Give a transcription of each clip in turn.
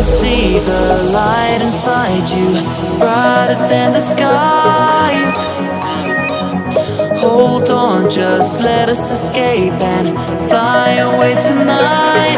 see the light inside you, brighter than the skies. Hold on, just let us escape and fly away tonight.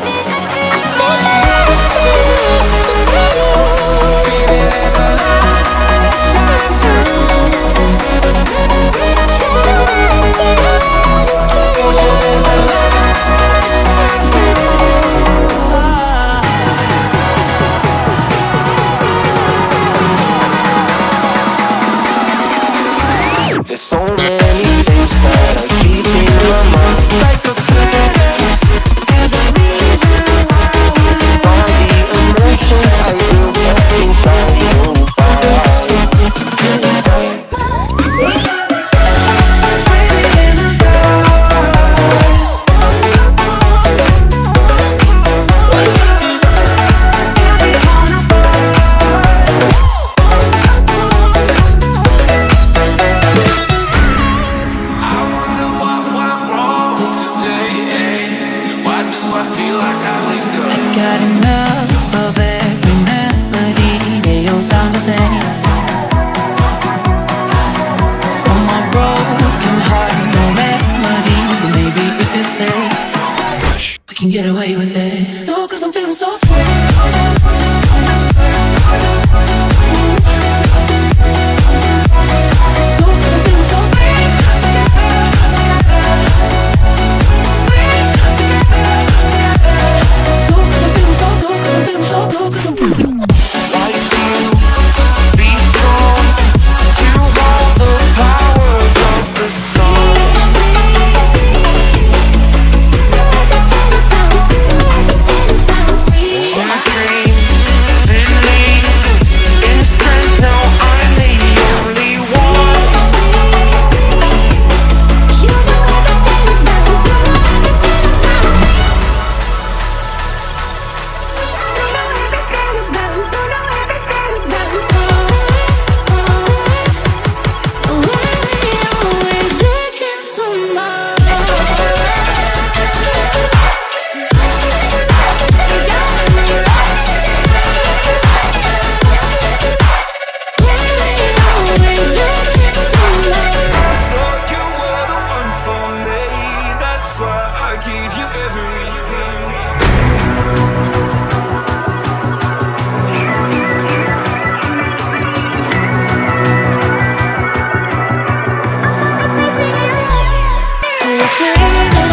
There's so many things that I keep in my mind, like a place. There's a reason why all the emotions I built up inside your body. Got enough of every melody, they all sound the same. From my broken heart, no remedy, but maybe if you stay, we can get away with it. No, 'cause I'm feeling so free. Take